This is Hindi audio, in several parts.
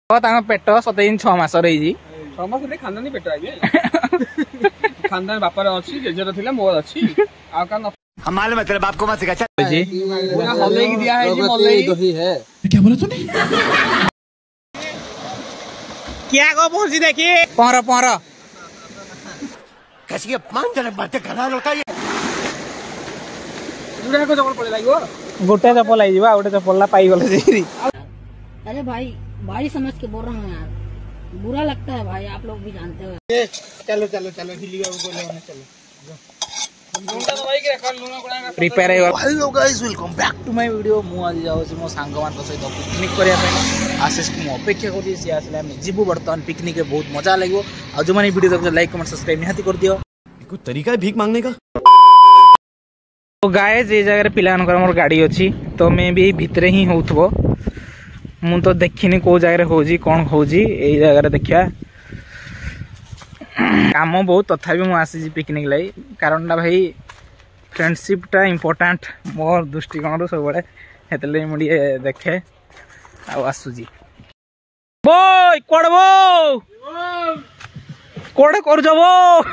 पेट 6 मास रही 6 मास खानदानी पेट आगे खानदान बापार अच्छी जेजर थिला मोर अच्छी आ का हमारे मतलब आपको मत सिखा जी पूरा हलई की दिया है जी मलई दही है। क्या बोला तूने? क्या को पहुंची देखिए पहर पहर कैसी अपमानजनक बातें कर रहा लड़का ये। जुड़ा को चपल पड़े लागो गोटे चपल आई जीवा गोटे चपल ला पाई गले जी। अरे भाई भाई समझ के बोल रहा हूँ यार, बुरा लगता है भाई, आप लोग भी जानते हो। चलो चलो चलो हिली बाबू बोले चलो prepare hello guys welcome back to my video. मु आज जाउछी मो सांग मान सहित पिकनिक करिया पे आशीष को अपेक्षा करी सी आसले हम जीवु बर्तमान पिकनिक के बहुत मजा लागो। आ जो माने वीडियो देखो लाइक कमेंट सब्सक्राइब निहाती कर दियो। कोई तरीका है भीख मांगने का? तो गाइस ये जगह पिलानकर मोर गाड़ी अछि तो मैं भी भितरे ही होथबो मु तो देखिनी को जगह होजी कोन होजी ए जगह देखिया काम बहुत तथापि मु आसी पिकनिक लाई कारण भाई फ्रेंडशिप टा इम्पोर्टेंट मोर दृष्टिकोण सब बड़े हेतले मुड़ी देखे आसुजी बोय कोड़बो कोड़े कर जबो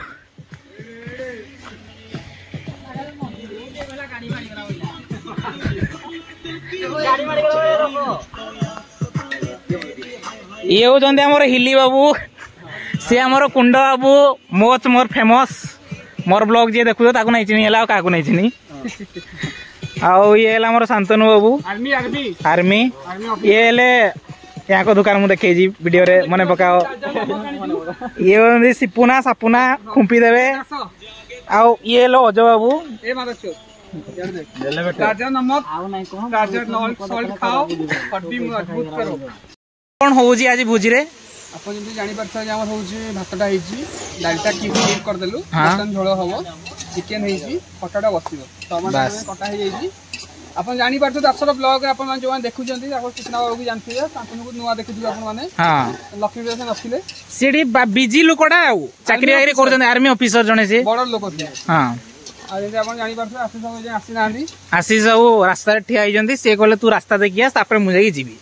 ये होचंदे हमर हिली बाबू सी आमर कुंड बाबू मोच मोर फेमस मोर ब्लॉग जी देखु ताकू नहीं चिनी हला काकू नहीं चिनी आउ ये हला हमर शांतनु बाबू आर्मी ये ले यहाँ को दुकान मु देखे जी वीडियो रे मने पकाओ ये सिपुना सापुना खुंपी देवे आउ ये लो अजय बाबू ए मादर गाजर नमक आउ नहीं कहो गाजर सॉल्ट खाओ हड्डी मजबूत करो। कोन होउजी आज भुजी रे अपन जदी जानि परछ जे हमर होउची भातटा हेची डालटा की स्किप कर देलु मटन झोଳ हबो चिकन हेची पटाटा बसिबो टमाटर में कटा हे जेची अपन जानि परछ दसर ब्लॉग अपन मान जो देखु जंती अपन कितना बाबू जानथि अपन को नुवा देखु दिबो अपन माने हां लक्ष्मी बेस नथिले सीडी बिजी लोकडा चाकरी आगरे कर जंती आर्मी ऑफिसर जने से बड़ लोक थे हां आ जे अपन जानि परछ आसी सब जे आसी नांदी आसी सब रास्ता रे ठिया जंती से कहले तू रास्ता देखिया तापर मु जाई जीबी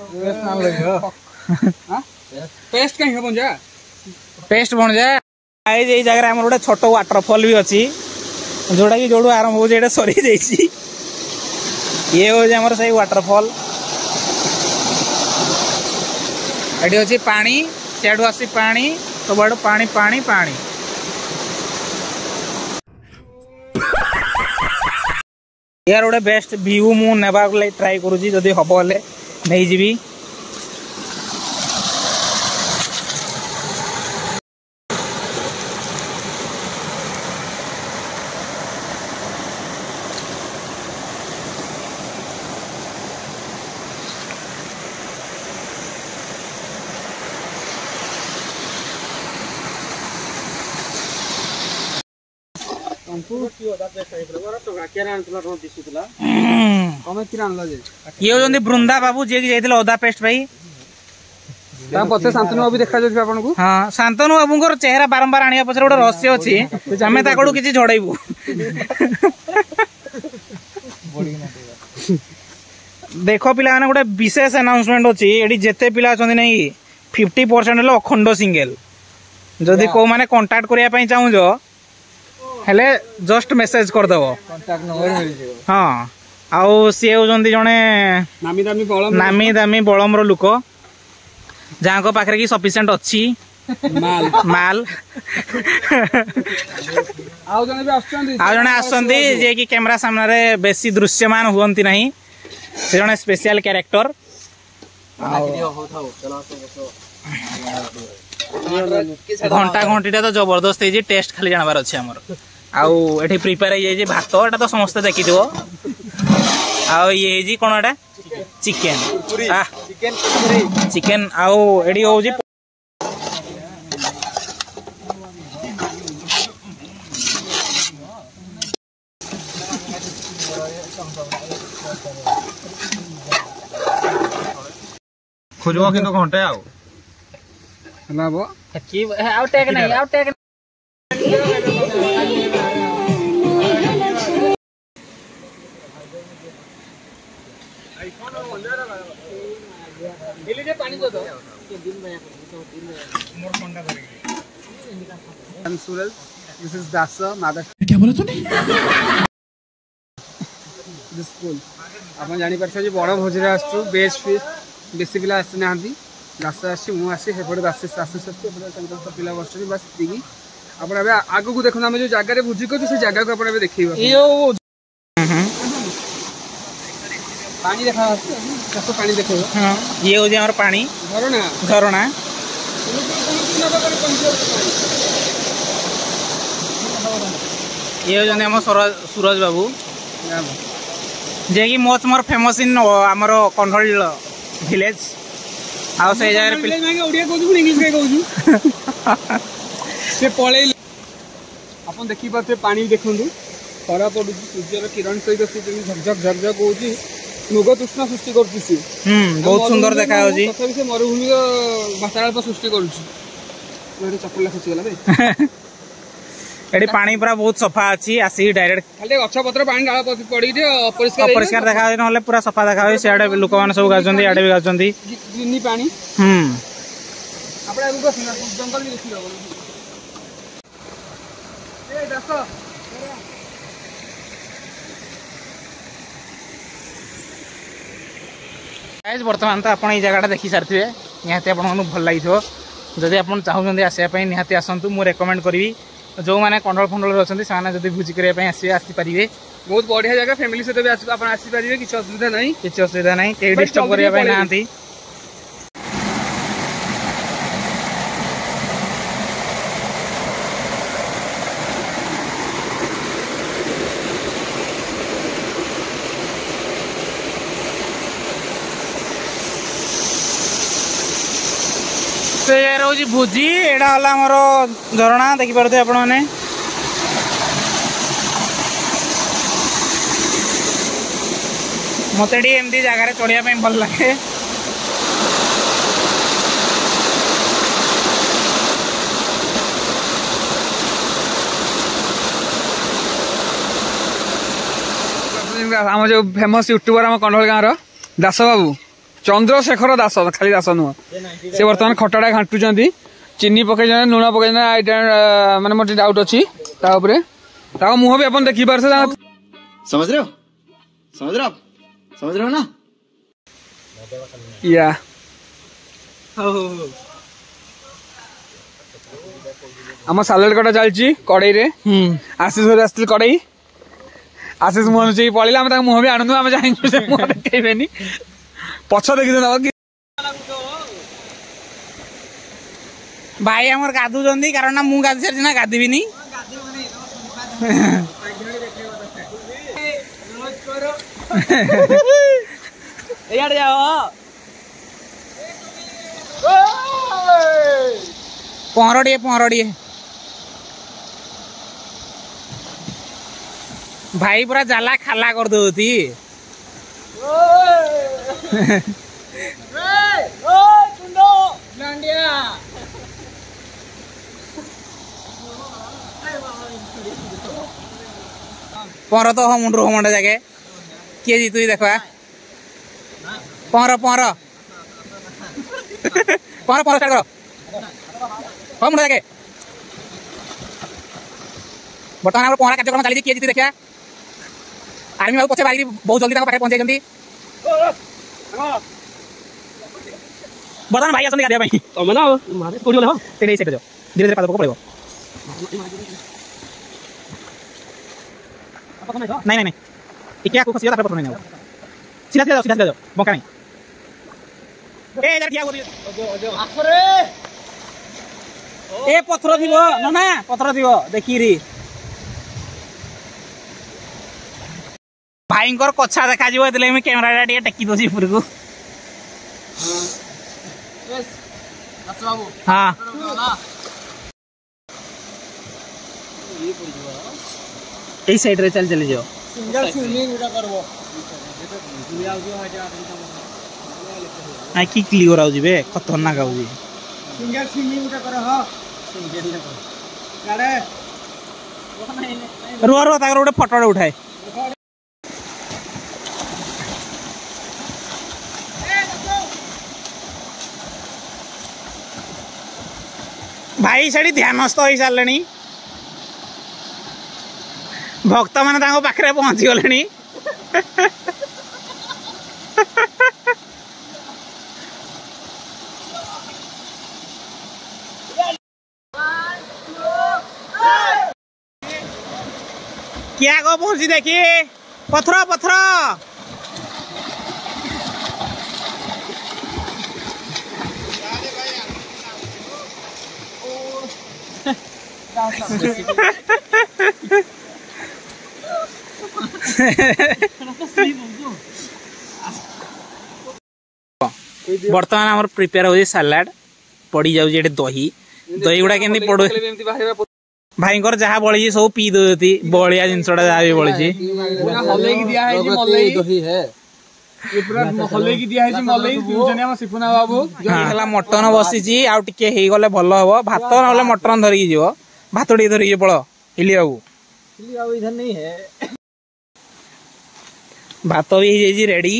हां पेस्ट कहीं हो बन जा पेस्ट बन जा आई जे जगह हमर गोटे छोट वाटरफॉल भी अछि जोड़ा कि जोडू आरंभ हो जेडे सरी जाईची ये हो जे हमर सही वाटरफॉल एडी अछि पानी सेडू आसी पानी तो बड़ पानी पानी पानी यार गोटे बेस्ट व्यू मु नेबा ले ट्राई करूची जदी हबो ले नै जीबी। ये बृंदा बाबू जे अदा पेस्ट भाई पछे शांतनु बाबू देखा जाय आपन को। हां शांतनु बाबूंकर चेहरा बारंबार आनिया पछरे गोटे रहस्य अछि हमें ताकड़ू किछि झड़ाइबू देखो पिला माने गोटे विशेष अनाउंसमेंट अछि एडी जेते पिला अछन नै 50% ले अखंड सिंगल जदी को माने कांटेक्ट करिया पई चाहू जो हेले जस्ट मेसेज कर देबो कांटेक्ट नंबर मिल जेबो। हां आउ सी होजंती जने नामी दामी बळम रो लुको जहाँ को पाखरे की सफिशिएंट अच्छी माल माल आउ जने आसंती जे कि कैमरा सामने रे बेसी दृश्यमान हुअंती नहीं से जने स्पेशल कैरेक्टर घंटा घंटीटा तो जबरदस्त है टेस्ट खाली जानवर अच्छे हमर आउ एठी प्रिपेयर हो जाय भात एटा तो समस्त देखि दिबो आउ ये जी कोन एटा चिकन चिकन आउ एडी हो जी खोजबो किंतु घंटे आउ हलाबो की आउ टैग नहीं आउ टैग पानी दो सूरज दिस इज दास मादा क्या बोला तूने? स्कूल आप जानी पार्छ जे बड़ भोजी आसु बेच फीस बेसी पिला आसी ना दास आसी मु आसी सेपटे दास आसी सब पिला बस बस तीकी आप आगु को देखो जो जगह भोजी कर से जगह को आप देखिए पानी देखा पानी देखो ये हो जाए पानी झरना झरना ये हो जाए सूरज बाबू जे कि मोस्ट मोर फेमस इन आमर कन्हल विलेज आ से जगह ओडिया कहू इंग्लिश के कहू से पळे अपन देखि पाते पानी देखंदु खरा पडु सूर्यर किरण सहित से झकझक झकझक होउची मृग तृष्णा सृष्टि करछि से बहुत सुंदर देखा होजी तथापि से मरुभूमि वातावरण पर सृष्टि करूछि मेरे चप्पल खसी गेला बे एडी पानी पूरा बहुत सफा अछि आसी डायरेक्ट खाली गछ पत्र पानी डाला पड़ी जे अपरिष्कार अपरिष्कार देखा होय नले पूरा सफा देखा होय से आडे लोक मान सब गाजंदी आडे भी गाजंदी ग्रीनी पानी आपडे रुको जंगल भी देखि रहबो ए दस गाइस वर्तमान तो आपण ई जगहटा देखि सारथिबे निहाती आपण भल लागिथो जदि आपण चाहुचंदी आसिया पई निहाती आसंतु मु रेकमेंड करबी जो माने कंडल फंडल अच्छे से जब भोजी करने आसपारे बहुत बढ़िया जगह फैमिली सहित भी आसपारे किसी असुविधा नहीं किसी असुविधा नहीं कहीं डिस्टर्ब करने ना रोज भोजी एटा हला मोर झरणा देखि पारते आपण माने मते डी एमदी जगह रे चढ़िया पे भल लागे आम जो फेमस यूट्यूबर आम कंडल गाँव दास बाबू चंद्रशेखर दास खाली दास नुह से बर्तमान खटाटा घाटुंट चीनी पकई लुण पकई माने मोटे डाउट अच्छी मुह भी अपन देखी पार समझ रहे हो समझ रहे हो ना या आम सालाड कटा चलती कड़ई रे आशीष आसती कड़ई आशीष मुह नुचे पड़े मुह भी आणु आम जाइए मुह देखनी पछ देखी भाई आमर गाधु कारण ना मु गाधि सारी ना गाधीबी पहरड़िए भाई पूरा जाला खाला कर दौती पहर तो मुंडू मुंडा जाके किए जीतु देखा पहर पहर पहर पहर स्टार्ट करो मुंडा जाके बर्तमान पहरा कार्यक्रम चली किए जीतु देखा आर्मी बाबू पछे बारी बहुत जल्दी पाखे पहुंचाई बर्तमान भाई आसते गाधिया धीरे धीरे पाद पड़ो नहीं नहीं क्या को खसिया पत्र नहीं सीधा सीधा सीधा जाओ बंका नहीं ए इधर क्या बोलिए ए पत्थर दिबो ना ना पत्थर दिबो देखी री भाईंकर कछा देखा जिवो एतले मैं कैमरा टे टेकी दोसी ऊपर को हां ए साइड रे चल चले जाओ सिंगल स्विमिंग उडा करबो आ की क्लियर आउ जिबे खतरनाक आउ जी सिंगल स्विमिंग उडा कर ह गाड़े रुआ रुआ ताकर उठे फोटो उठाए भाई सेठी ध्यानस्थ हो सारे भक्त मैंने पाखे पहुंची गले क्या को पहुंची देखिए पथर पथर बर्तमान आम प्रिपेयर हो सालाड पड़ी जाऊे दही दही गुड़ा केमती पड़ू भाई जहाँ बड़ी सब पी दे बलिया जिनसा जहाँ भी बड़ी मटन बसी आउ टे गले भल हम भात ना मटन धरिकी जीव भात टे धरिकी पड़ हिली बाबू इधर नहीं है भात भी रेडी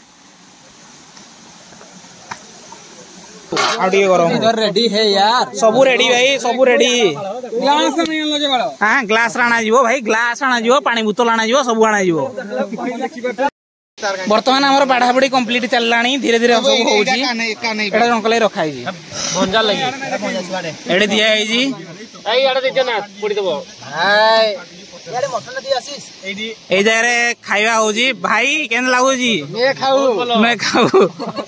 इधर रेडी है यार सबू रेडी भाई सबू रेडी हाँ ग्लास आना जीवो भाई ग्लास आना जीवो पानी बोतल आना जीवो सब आना जीवो बर्तमान आमर पढ़ापढ़ी कंप्लीट चलला धीरे धीरे सब होगा रंकल रखा एडे दिया ए जगह खाଇବା होजी भाई केन लागुजी मैं खाऊ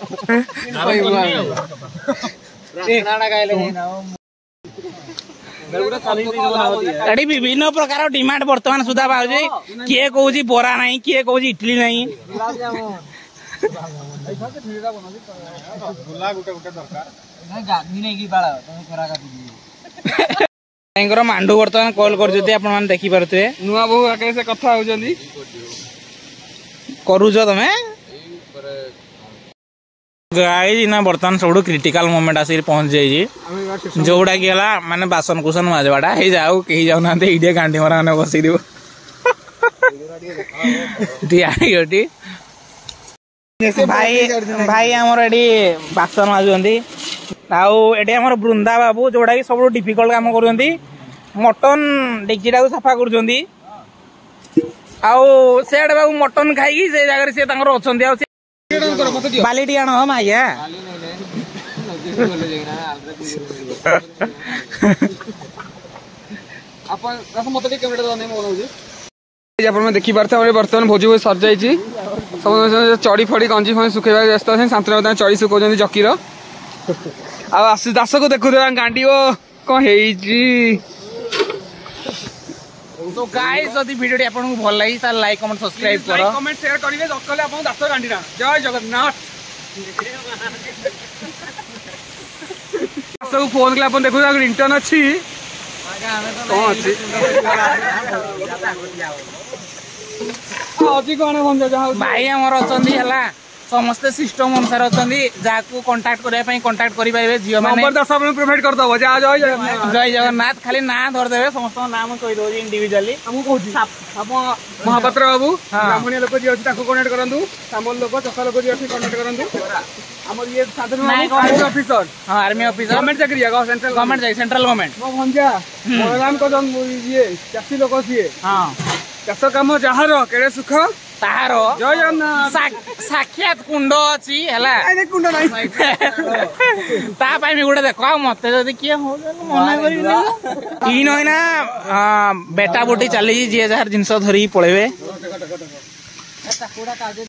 एडी विभिन्न प्रकार डिमांड वर्तमान सुधा पाउजी किए कहूजी बोरा नहीं किए कहूजी इडली नहीं मांडू बर्तमान कॉल कर देखी पारे नुआ बहु आगे से कथा करूच तमें गाई ना बर्तमान सब क्रिटिकल मोमेंट आसिक पहुंच जाइए जोड़ा कि माने बासन कुसन माजवाटा हे जाऊ कहीं जाऊना ये गांडी मरा मैंने बस भाई भाई आमर एडी बासन माजुंती आउे आम बृंदा बाबू जोड़ा कि सब डिफिकल्ट काम कर मटन डेक्चीटा को सफा कर सेड बाबू मटन खाई से जगह से अच्छा बालीटी आण हम आज्ञा देखी पारे बर्तमान भोजी सर जाइए सब चढ़ी फड़ी गंजी फी सुखेबा व्यस्त अच्छे शांति चढ़ी सुखाऊँ जकीर आशीष दास को देखु गांडी कौन तो गाइस यदि वीडियो आपको भल लगी तार लाइक कमेंट सब्सक्राइब करो कमेंट शेयर करिवे दकले आपन दास गांडी ना जय जगन्नाथ सब फोन के अपन देखु रिंगटोन अछि कौन अछि अजी कोन बन जा भाई हमर अछंदी हला समस्त सिस्टम अनुसार अछंदी जाको कांटेक्ट करे पई कांटेक्ट करि पाइबे जियो माने नंबर 10 आपन प्रोवाइड कर दबो जा जय जगन्नाथ खाली ना धर देबे समस्त नाम कहि दो इंडिविजुअली हमु कहूची आप महापात्र बाबू ब्राह्मणी लोक जे अछि ताको कांटेक्ट करंदु सामल लोक चका लोक जे अछि कांटेक्ट करंदु हमर ये साधारण आर्मी ऑफिसर हां आर्मी ऑफिसर गवर्नमेंट चाकरी है सेंट्रल गवर्नमेंट जाय सेंट्रल गवर्नमेंट मो भंजा बलराम को जन ये चासी लोक छिए हां चाष काम जहार केड़े सुख तार जय जगन्नाथ साक्षात कुंड अच्छी है कुंड नहीं गोटे देख मत जदि किए ना बेटा बुटी चली जी जहाँ जिनस धरिकी पलैबे।